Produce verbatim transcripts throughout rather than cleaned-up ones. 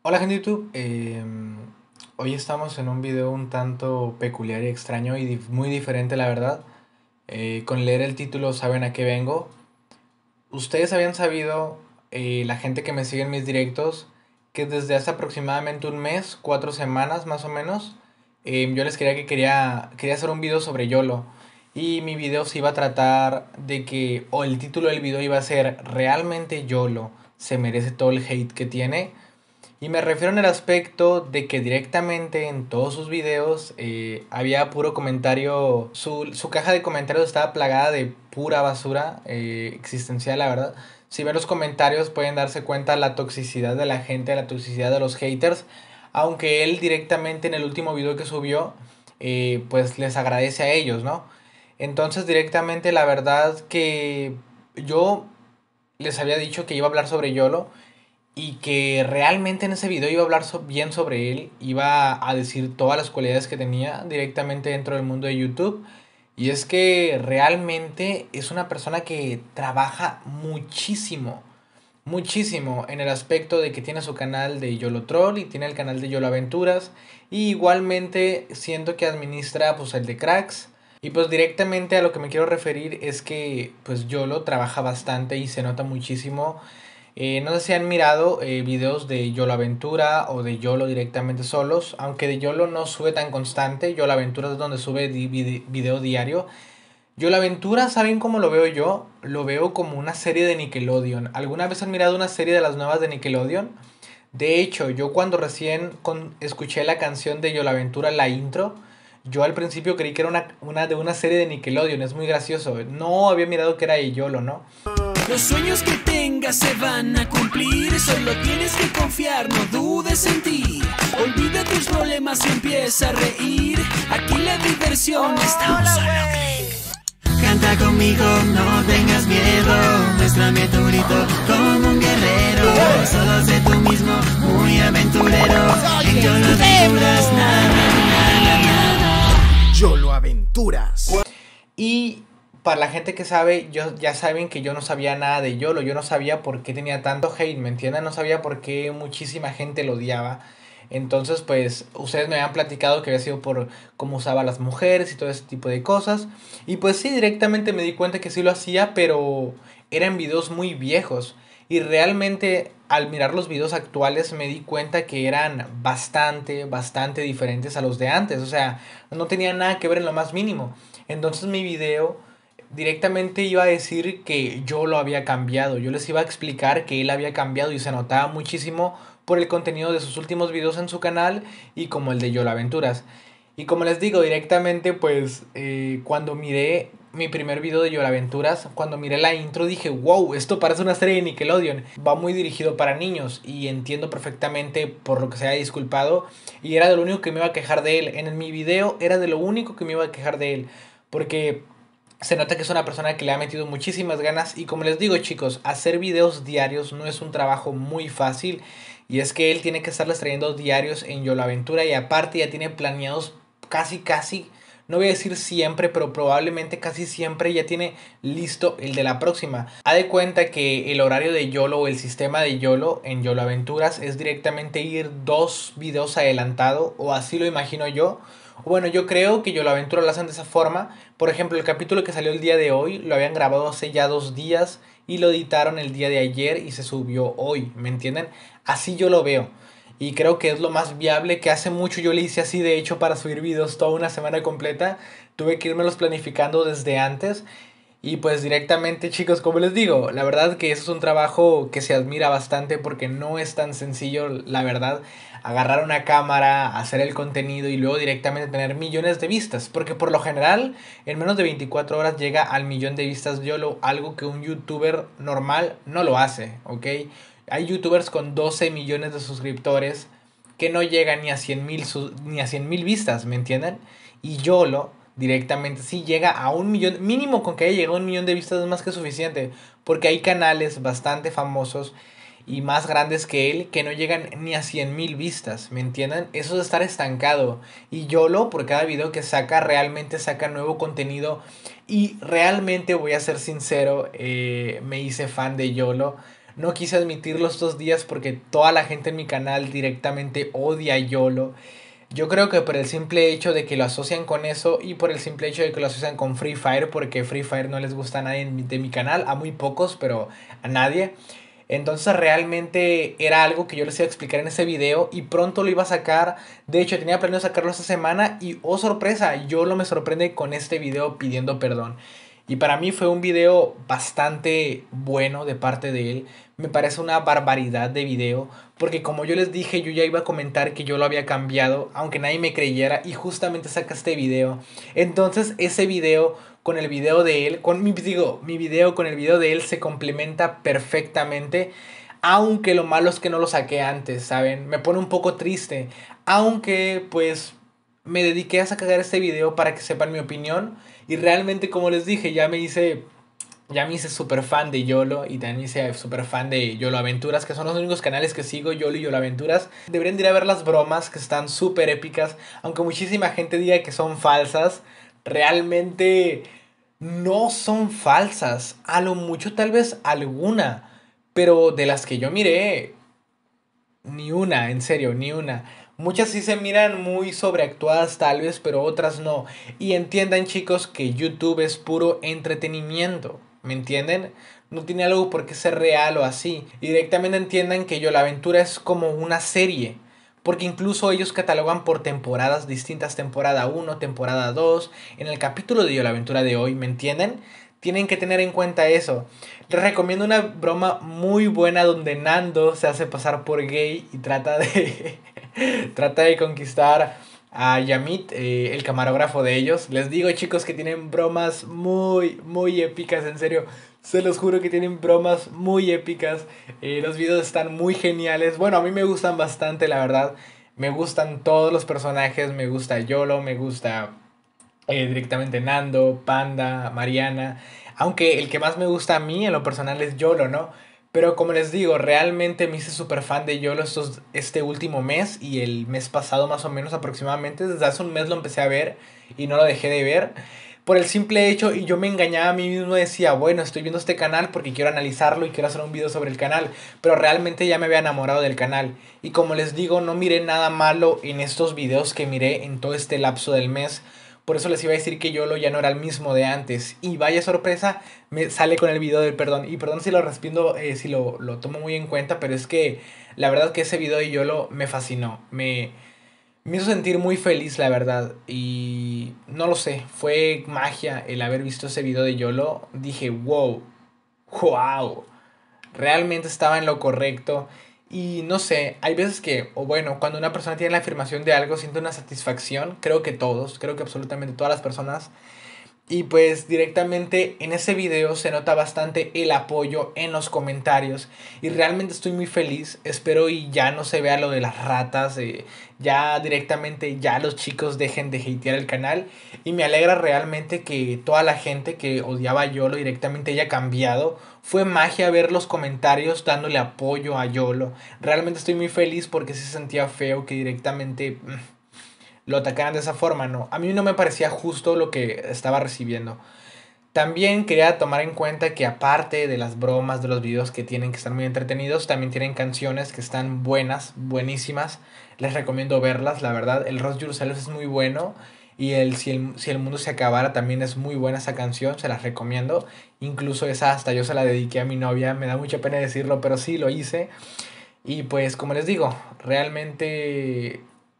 Hola gente de YouTube, eh, hoy estamos en un video un tanto peculiar y extraño y dif- muy diferente la verdad. Eh, con leer el título saben a qué vengo. Ustedes habían sabido, eh, la gente que me sigue en mis directos, que desde hace aproximadamente un mes, cuatro semanas más o menos, eh, yo les quería que quería, quería hacer un video sobre YOLO. Y mi video se iba a tratar de que, o el título del video iba a ser ¿realmente YOLO se merece todo el hate que tiene? Y me refiero en el aspecto de que directamente en todos sus videos eh, había puro comentario, su, su caja de comentarios estaba plagada de pura basura eh, existencial, la verdad. Si ven los comentarios pueden darse cuenta la toxicidad de la gente, la toxicidad de los haters, aunque él directamente en el último video que subió, eh, pues les agradece a ellos, ¿no? Entonces directamente la verdad que yo les había dicho que iba a hablar sobre YOLO y que realmente en ese video iba a hablar so- bien sobre él, iba a decir todas las cualidades que tenía directamente dentro del mundo de YouTube. Y es que realmente es una persona que trabaja muchísimo, muchísimo en el aspecto de que tiene su canal de YOLO Troll y tiene el canal de YOLO Aventuras. Y igualmente siento que administra pues el de Cracks. Y pues directamente a lo que me quiero referir es que pues YOLO trabaja bastante y se nota muchísimo. Eh, no sé si han mirado eh, videos de Yolo Aventura o de Yolo directamente solos, aunque de Yolo no sube tan constante. Yolo Aventura es donde sube di- vide- video diario. Yolo Aventura, ¿saben cómo lo veo yo? Lo veo como una serie de Nickelodeon. ¿Alguna vez han mirado una serie de las nuevas de Nickelodeon? De hecho, yo cuando recién con- escuché la canción de Yolo Aventura, la intro, yo al principio creí que era una, una de una serie de Nickelodeon. Es muy gracioso. No había mirado que era de Yolo, ¿no? Los sueños que tengas se van a cumplir, solo tienes que confiar, no dudes en ti. Olvida tus problemas y empieza a reír. Aquí la diversión está un solo clic. Canta conmigo, no tengas miedo. Muéstrame tu grito como un guerrero. Solo sé tú mismo, muy aventurero. En yo lo aventuras, na, na, na, na, na. YOLO Aventuras. Y para la gente que sabe, yo, ya saben que yo no sabía nada de YOLO, yo no sabía por qué tenía tanto hate, ¿me entienden? No sabía por qué muchísima gente lo odiaba. Entonces, pues, ustedes me habían platicado que había sido por cómo usaba a las mujeres y todo ese tipo de cosas. Y pues sí, directamente me di cuenta que sí lo hacía, pero eran videos muy viejos. Y realmente al mirar los videos actuales me di cuenta que eran bastante, bastante diferentes a los de antes. O sea, no tenían nada que ver en lo más mínimo. Entonces mi video directamente iba a decir que yo lo había cambiado. Yo les iba a explicar que él había cambiado y se notaba muchísimo por el contenido de sus últimos videos en su canal y como el de Yolo Aventuras. Y como les digo directamente, pues eh, cuando miré mi primer video de Yolo Aventuras, cuando miré la intro dije, wow, esto parece una serie de Nickelodeon. Va muy dirigido para niños y entiendo perfectamente por lo que se haya disculpado. Y era de lo único que me iba a quejar de él. En mi video era de lo único que me iba a quejar de él. Porque se nota que es una persona que le ha metido muchísimas ganas y como les digo chicos, hacer videos diarios no es un trabajo muy fácil y es que él tiene que estarles trayendo diarios en Yolo Aventura y aparte ya tiene planeados casi casi, no voy a decir siempre, pero probablemente casi siempre ya tiene listo el de la próxima. Ha de cuenta que el horario de YOLO o el sistema de YOLO en YOLO Aventuras es directamente ir dos videos adelantado o así lo imagino yo. Bueno, yo creo que YOLO Aventura lo hacen de esa forma. Por ejemplo, el capítulo que salió el día de hoy lo habían grabado hace ya dos días y lo editaron el día de ayer y se subió hoy, ¿me entienden? Así yo lo veo. Y creo que es lo más viable, que hace mucho yo le hice así, de hecho, para subir videos toda una semana completa. Tuve que irmelos planificando desde antes. Y pues directamente chicos, como les digo, la verdad que eso es un trabajo que se admira bastante porque no es tan sencillo, la verdad, agarrar una cámara, hacer el contenido y luego directamente tener millones de vistas. Porque por lo general, en menos de veinticuatro horas llega al millón de vistas YOLO, algo que un youtuber normal no lo hace, ¿ok? Hay youtubers con doce millones de suscriptores que no llegan ni a cien mil ni a cien mil vistas, ¿me entienden? Y YOLO directamente si llega a un millón, mínimo con que haya llegado a un millón de vistas es más que suficiente, porque hay canales bastante famosos y más grandes que él que no llegan ni a cien mil vistas, ¿me entienden? Eso es estar estancado. Y YOLO, por cada video que saca, realmente saca nuevo contenido. Y realmente voy a ser sincero, eh, me hice fan de YOLO. No quise admitirlo estos días porque toda la gente en mi canal directamente odia a YOLO. Yo creo que por el simple hecho de que lo asocian con eso y por el simple hecho de que lo asocian con Free Fire, porque Free Fire no les gusta a nadie de mi canal, a muy pocos, pero a nadie. Entonces realmente era algo que yo les iba a explicar en ese video y pronto lo iba a sacar. De hecho tenía planeado sacarlo esta semana y oh sorpresa, YOLO me sorprende con este video pidiendo perdón. Y para mí fue un video bastante bueno de parte de él. Me parece una barbaridad de video. Porque como yo les dije, yo ya iba a comentar que yo lo había cambiado. Aunque nadie me creyera. Y justamente saca este video. Entonces ese video con el video de él. Con mi, digo, mi video con el video de él se complementa perfectamente. Aunque lo malo es que no lo saqué antes, ¿saben? Me pone un poco triste. Aunque pues me dediqué a sacar este video para que sepan mi opinión. Y realmente, como les dije, ya me hice, ya me hice súper fan de YOLO y también me hice súper fan de YOLO Aventuras, que son los únicos canales que sigo, YOLO y YOLO Aventuras. Deberían de ir a ver las bromas que están súper épicas, aunque muchísima gente diga que son falsas, realmente no son falsas. A lo mucho tal vez alguna, pero de las que yo miré, ni una, en serio, ni una. Muchas sí se miran muy sobreactuadas tal vez, pero otras no. Y entiendan chicos que YouTube es puro entretenimiento. ¿Me entienden? No tiene algo por qué ser real o así. Y directamente entiendan que Yo la Aventura es como una serie. Porque incluso ellos catalogan por temporadas distintas. Temporada uno, temporada dos. En el capítulo de Yo la Aventura de hoy, ¿me entienden? Tienen que tener en cuenta eso. Les recomiendo una broma muy buena donde Nando se hace pasar por gay y trata de trata de conquistar a Yamit, eh, el camarógrafo de ellos. Les digo chicos que tienen bromas muy, muy épicas, en serio. Se los juro que tienen bromas muy épicas. Eh, los videos están muy geniales. Bueno, a mí me gustan bastante, la verdad. Me gustan todos los personajes. Me gusta YOLO, me gusta eh, directamente Nando, Panda, Mariana. Aunque el que más me gusta a mí en lo personal es YOLO, ¿no? Pero como les digo, realmente me hice súper fan de YOLO estos, este último mes y el mes pasado más o menos aproximadamente. Desde hace un mes lo empecé a ver y no lo dejé de ver. Por el simple hecho, y yo me engañaba a mí mismo, decía, bueno, estoy viendo este canal porque quiero analizarlo y quiero hacer un video sobre el canal. Pero realmente ya me había enamorado del canal. Y como les digo, no miré nada malo en estos videos que miré en todo este lapso del mes. Por eso les iba a decir que YOLO ya no era el mismo de antes. Y vaya sorpresa, me sale con el video del perdón. Y perdón si lo respindo, eh, si lo, lo tomo muy en cuenta, pero es que la verdad que ese video de YOLO me fascinó. Me, me hizo sentir muy feliz, la verdad. Y no lo sé, fue magia el haber visto ese video de YOLO. Dije, wow, wow, realmente estaba en lo correcto. Y no sé, hay veces que, o bueno, cuando una persona tiene la afirmación de algo, siente una satisfacción. Creo que todos, creo que absolutamente todas las personas. Y pues directamente en ese video se nota bastante el apoyo en los comentarios. Y realmente estoy muy feliz. Espero y ya no se vea lo de las ratas. Eh, ya directamente ya los chicos dejen de hatear el canal. Y me alegra realmente que toda la gente que odiaba a YOLO directamente haya cambiado. Fue magia ver los comentarios dándole apoyo a YOLO. Realmente estoy muy feliz porque se sentía feo que directamente lo atacaran de esa forma, ¿no? A mí no me parecía justo lo que estaba recibiendo. También quería tomar en cuenta que aparte de las bromas, de los videos que tienen que estar muy entretenidos, también tienen canciones que están buenas, buenísimas. Les recomiendo verlas, la verdad. El Roast Yourself es muy bueno. Y el si, el si el mundo se acabara también es muy buena esa canción, se las recomiendo. Incluso esa hasta yo se la dediqué a mi novia, me da mucha pena decirlo, pero sí lo hice. Y pues como les digo, realmente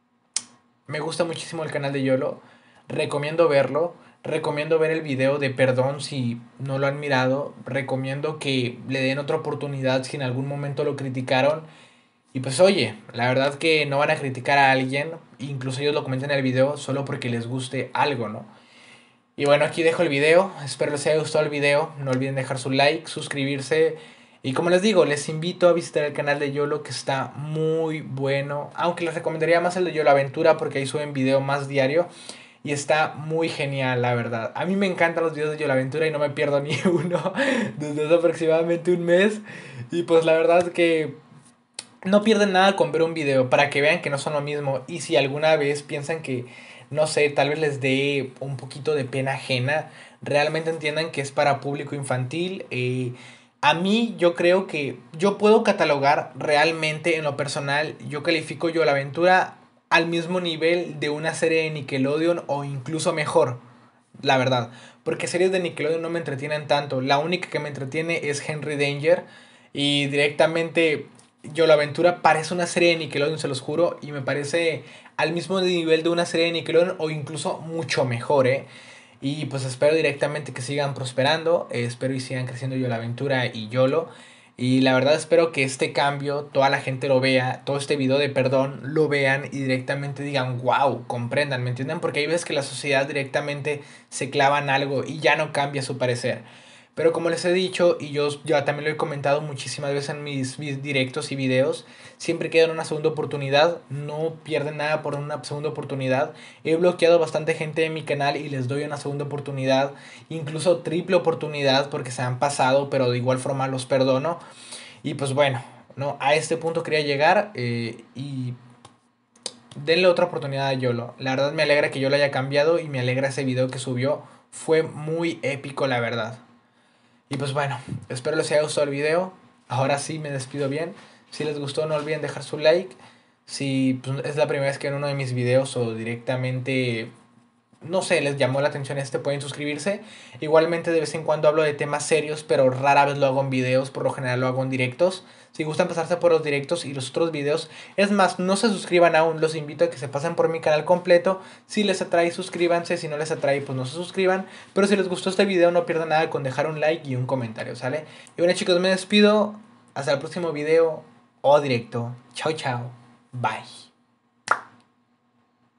me gusta muchísimo el canal de YOLO. Recomiendo verlo. Recomiendo ver el video de perdón si no lo han mirado. Recomiendo que le den otra oportunidad si en algún momento lo criticaron. Y pues oye, la verdad que no van a criticar a alguien. Incluso ellos lo comentan en el video solo porque les guste algo, ¿no? Y bueno, aquí dejo el video. Espero les haya gustado el video. No olviden dejar su like, suscribirse. Y como les digo, les invito a visitar el canal de YOLO que está muy bueno. Aunque les recomendaría más el de YOLO Aventura porque ahí suben video más diario. Y está muy genial, la verdad. A mí me encantan los videos de YOLO Aventura y no me pierdo ni uno desde hace aproximadamente un mes. Y pues la verdad que no pierden nada con ver un video para que vean que no son lo mismo. Y si alguna vez piensan que, no sé, tal vez les dé un poquito de pena ajena, realmente entiendan que es para público infantil. Eh, A mí yo creo que yo puedo catalogar realmente en lo personal, yo califico Yo la Aventura al mismo nivel de una serie de Nickelodeon o incluso mejor, la verdad. Porque series de Nickelodeon no me entretienen tanto. La única que me entretiene es Henry Danger. Y directamente Yo la Aventura parece una serie de Nickelodeon, se los juro. Y me parece al mismo nivel de una serie de Nickelodeon o incluso mucho mejor, ¿eh? Y pues espero directamente que sigan prosperando. eh, espero y sigan creciendo Yo la Aventura y YOLO. Y la verdad espero que este cambio toda la gente lo vea, todo este video de perdón lo vean y directamente digan, wow, comprendan, ¿me entienden? Porque hay veces que la sociedad directamente se clava en algo y ya no cambia su parecer. Pero como les he dicho, y yo, yo también lo he comentado muchísimas veces en mis, mis directos y videos, siempre quedan una segunda oportunidad, no pierden nada por una segunda oportunidad. He bloqueado bastante gente en mi canal y les doy una segunda oportunidad, incluso triple oportunidad porque se han pasado, pero de igual forma los perdono. Y pues bueno, ¿no? A este punto quería llegar eh, y denle otra oportunidad a YOLO. La verdad me alegra que YOLO haya cambiado y me alegra ese video que subió. Fue muy épico, la verdad. Y pues bueno, espero les haya gustado el video. Ahora sí me despido bien. Si les gustó no olviden dejar su like. Si pues, es la primera vez que ven uno de mis videos o directamente, no sé, les llamó la atención este, pueden suscribirse. Igualmente de vez en cuando hablo de temas serios, pero rara vez lo hago en videos, por lo general lo hago en directos. Si gustan pasarse por los directos y los otros videos, es más, no se suscriban aún, los invito a que se pasen por mi canal completo. Si les atrae, suscríbanse, si no les atrae, pues no se suscriban. Pero si les gustó este video, no pierdan nada con dejar un like y un comentario, ¿sale? Y bueno chicos, me despido, hasta el próximo video o directo. Chao, chao, bye.